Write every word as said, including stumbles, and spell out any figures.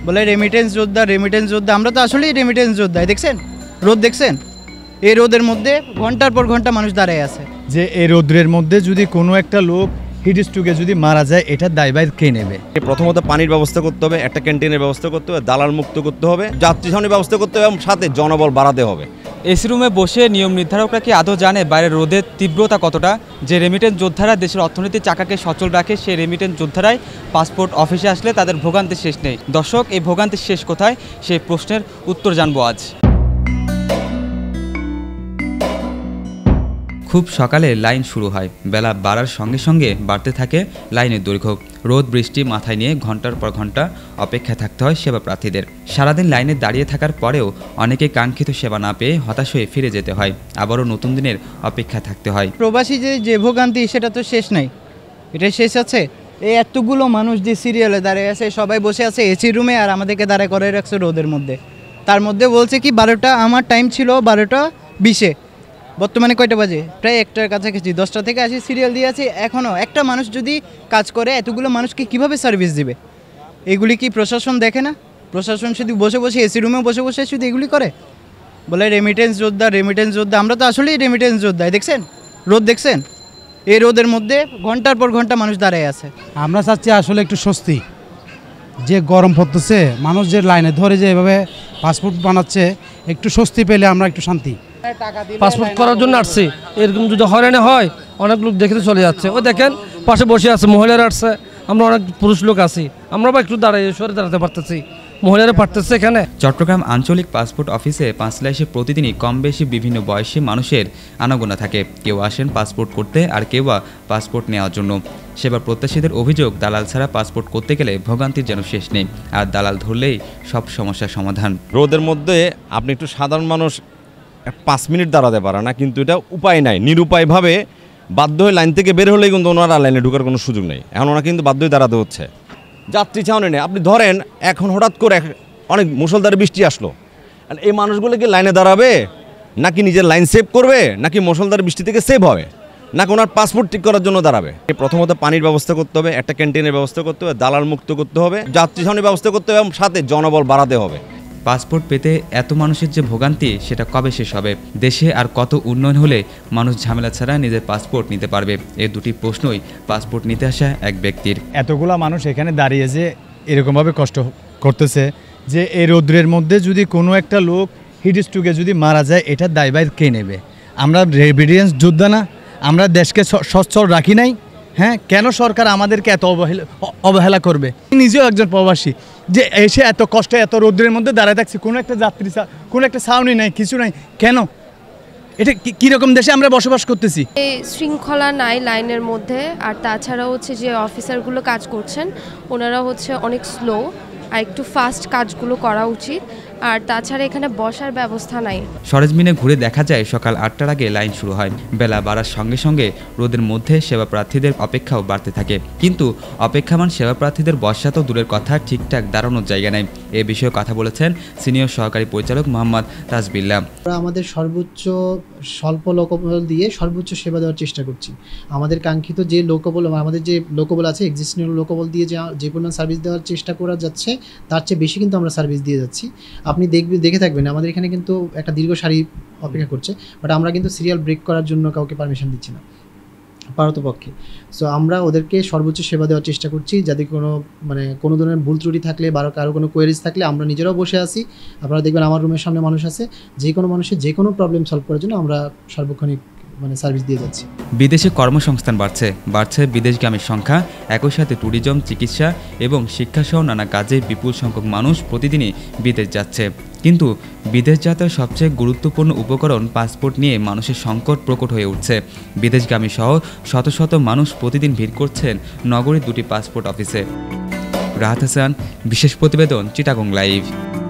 বলে রেমিটেন্স যোদ্ধা রেমিটেন্স যোদ্ধা আমরা তো আসলেই রেমিটেন্স যোদ্ধা। দেখছেন রোদ, দেখছেন এই রোদের মধ্যে ঘন্টার পর ঘন্টা মানুষ দাঁড়িয়ে আছে। যে এই রোদ্রের মধ্যে যদি কোনো একটা লোক হিটস্ট্রোকে যদি মারা যায়, এটার দায়ভার কে নেবে? প্রথমত পানির ব্যবস্থা করতে হবে, একটা ক্যান্টিনের ব্যবস্থা করতে হবে, দালাল মুক্ত করতে হবে, যাত্রী ছাউনির ব্যবস্থা করতে হবে এবং সাথে জনবল বাড়াতে হবে। এসি রুমে বসে নিয়ম নির্ধারকরা কি আদৌ জানে বাইরের রোদের তীব্রতা কতটা? যে রেমিটেন্স যোদ্ধারা দেশের অর্থনীতির চাকাকে সচল রাখে, সেই রেমিটেন্স যোদ্ধারাই পাসপোর্ট অফিসে আসলে তাদের ভোগান্তির শেষ নেই। দর্শক, এই ভোগান্তির শেষ কোথায়, সেই প্রশ্নের উত্তর জানবো আজ। খুব সকালে লাইন শুরু হয়, বেলা বাড়ার সঙ্গে সঙ্গে বাড়তে থাকে লাইনের দৈর্ঘ্য। রোদ বৃষ্টি মাথায় নিয়ে ঘন্টার পর ঘন্টা অপেক্ষায় থাকতে হয় সেবা প্রার্থীদের। সারাদিন লাইনে দাঁড়িয়ে থাকার পরেও অনেকে কাঙ্ক্ষিত সেবা না পেয়ে হতাশ হয়ে ফিরে যেতে হয়, আবারও নতুন দিনের অপেক্ষায় থাকতে হয়। প্রবাসী যে যে ভোগান্তি, সেটা তো শেষ নাই, এটা শেষ আছে? এই এতগুলো মানুষ যে সিরিয়ালে দাঁড়িয়ে আছে, সবাই বসে আছে এসি রুমে, আর আমাদেরকে দাঁড়ায় করে রাখছে রোদের মধ্যে। তার মধ্যে বলছে কি বারোটা, আমার টাইম ছিল বারোটা বিশে, বর্তমানে কয়টা বাজে? প্রায় একটার কাছাকাছি। দশটা থেকে আসি সিরিয়াল দিয়ে আছে, এখনও একটা মানুষ যদি কাজ করে এতগুলো মানুষকে কিভাবে সার্ভিস দিবে? এগুলি কি প্রশাসন দেখে না? প্রশাসন শুধু বসে বসে এসি রুমে বসে বসে শুধু এগুলি করে, বলে রেমিটেন্স যোদ্ধা রেমিটেন্স যোদ্ধা আমরা তো আসলেই রেমিটেন্স যোদ্ধা। দেখছেন রোদ, দেখছেন এই রোদের মধ্যে ঘন্টার পর ঘন্টা মানুষ দাঁড়িয়ে আছে। আমরা চাচ্ছি আসলে একটু স্বস্তি, যে গরম পড়তেছে, মানুষ যে লাইনে ধরে যে এভাবে পাসপোর্ট বানাচ্ছে, একটু স্বস্তি পেলে আমরা একটু শান্তি। পাসপোর্ট করার জন্য আসছি, এরকম যদি হয়রানি হয় অনেক লোক দেখে চলে যাচ্ছে। ও দেখেন পাশে বসে আছে, মহিলারা আসছে, আমরা অনেক পুরুষ লোক আছি, আমরা বা একটু দাঁড়াই সরে দাঁড়াতে পারতেছি, মহিলারা পারতেছে এখানে। চট্টগ্রাম আঞ্চলিক পাসপোর্ট অফিসে পাঁচলা এসে প্রতিদিনই কম বেশি বিভিন্ন বয়সী মানুষের আনাগোনা থাকে। কেউ আসেন পাসপোর্ট করতে, আর কেউ বা পাসপোর্ট নেওয়ার জন্য। সেবার প্রত্যাশীদের অভিযোগ, দালাল ছাড়া পাসপোর্ট করতে গেলে ভোগান্তির যেন শেষ নেই, আর দালাল ধরলেই সব সমস্যার সমাধান। রোদের মধ্যে আপনি একটু সাধারণ মানুষ পাঁচ মিনিট দাঁড়াতে পারে না, কিন্তু এটা উপায় নাই, নিরুপায়ভাবে বাধ্য হয়ে লাইন থেকে বের হলেই কিন্তু ওনারা লাইনে ঢোকার কোনো সুযোগ নেই। এখন ওনারা কিন্তু বাধ্য হয়ে দাঁড়াতে হচ্ছে। যাত্রী ছাউনি নেই। আপনি ধরেন এখন হঠাৎ করে অনেক মুষলধারে বৃষ্টি আসলো, এই মানুষগুলো কি লাইনে দাঁড়াবে, নাকি নিজের লাইন সেভ করবে, নাকি মুষলধারে বৃষ্টি থেকে সেভ হবে, নাকি ওনার পাসপোর্ট ঠিক করার জন্য দাঁড়াবে? প্রথমত পানির ব্যবস্থা করতে হবে, একটা ক্যান্টিনের ব্যবস্থা করতে হবে, দালাল মুক্ত করতে হবে, যাত্রী ছাউনির ব্যবস্থা করতে হবে এবং সাথে জনবল বাড়াতে হবে। পাসপোর্ট পেতে এত মানুষের যে ভোগান্তি, সেটা কবে শেষ হবে? দেশে আর কত উন্নয়ন হলে মানুষ ঝামেলা ছাড়া নিজের পাসপোর্ট নিতে পারবে? এই দুটি প্রশ্নই পাসপোর্ট নিতে আসা এক ব্যক্তির। এতগুলা মানুষ এখানে দাঁড়িয়ে যে এরকমভাবে কষ্ট করতেছে, যে এই রৌদ্রের মধ্যে যদি কোনো একটা লোক হিটস্ট্রোকে যদি মারা যায়, এটার দায়ভার কে নেবে? আমরা রেমিটেন্স যোদ্ধা না? আমরা দেশকে সচ্ছল রাখি নাই? হ্যাঁ, কেন সরকার আমাদেরকে এত অবহেলা অবহেলা করবে? নিজেও একজন প্রবাসী, যে এসে এত কষ্টে এত রৌদ্রের মধ্যে দাঁড়ায় থাকছি, কোনো একটা যাত্রী, কোনো একটা ছাউনি নাই, কিছু নাই, কেন? এটা কীরকম দেশে আমরা বসবাস করতেছি? এই শৃঙ্খলা নাই লাইনের মধ্যে। আর তাছাড়া হচ্ছে যে অফিসারগুলো কাজ করছেন, ওনারা হচ্ছে অনেক স্লো, আর একটু ফাস্ট কাজগুলো করা উচিত। আর তাছাড়া এখানে বসার ব্যবস্থা নাই। সরেজমিনে ঘুরে দেখা যায় সকাল আটটার আগে লাইন শুরু হয়। বেলা বাড়ার সঙ্গে সঙ্গে রোদের মধ্যে সেবা প্রার্থীদের অপেক্ষাও বাড়তে থাকে, কিন্তু অপেক্ষামান সেবা প্রার্থীদের বসা তো দূরের কথা, ঠিকঠাক দাঁড়ানোর জায়গা নেই। এ বিষয়ে কথা বলেছেন সিনিয়র সহকারী পরিচালক মোহাম্মদ তাজবিল্লাহ। আমরা আমাদের সর্বোচ্চ স্বল্প লোকবল দিয়ে সর্বোচ্চ সেবা দেওয়ার চেষ্টা করছি। আমাদের কাঙ্ক্ষিত যে লোকবল, আমাদের যে লোকবল আছে, এক্সিস্টিং লোকবল দিয়ে যে যে পরিমাণ সার্ভিস দেওয়ার চেষ্টা করা যাচ্ছে, তার চেয়ে বেশি কিন্তু আমরা সার্ভিস দিয়ে যাচ্ছি। আপনি দেখবে দেখে থাকবেন আমাদের এখানে কিন্তু একটা দীর্ঘ সারি অপেক্ষা করছে, বাট আমরা কিন্তু সিরিয়াল ব্রেক করার জন্য কাউকে পারমিশন দিচ্ছি না পারতপক্ষে। সো আমরা ওদেরকে সর্বোচ্চ সেবা দেওয়ার চেষ্টা করছি, যাতে কোনো মানে কোনো ধরনের ভুল ত্রুটি থাকলে বা কারো কোনো কোয়েরিজ থাকলে আমরা নিজেরাও বসে আছি। আপনারা দেখবেন আমার রুমের সামনে মানুষ আছে, যে কোনো মানুষের যে কোনো প্রবলেম সলভ করার জন্য আমরা সর্বক্ষণিক মানে সার্ভিস দিয়ে যাচ্ছি। বিদেশে কর্মসংস্থান বাড়ছে, বাড়ছে বিদেশগামীর সংখ্যা, একই সাথে ট্যুরিজম, চিকিৎসা এবং শিক্ষাসহ নানা কাজে বিপুল সংখ্যক মানুষ প্রতিদিনই বিদেশ যাচ্ছে। কিন্তু বিদেশ যাত্রার সবচেয়ে গুরুত্বপূর্ণ উপকরণ পাসপোর্ট নিয়ে মানুষের সংকট প্রকট হয়ে উঠছে। বিদেশগামী সহ শত শত মানুষ প্রতিদিন ভিড় করছেন নগরীর দুটি পাসপোর্ট অফিসে। রাহাত হাসান, বিশেষ প্রতিবেদন, চিটাগং লাইভ।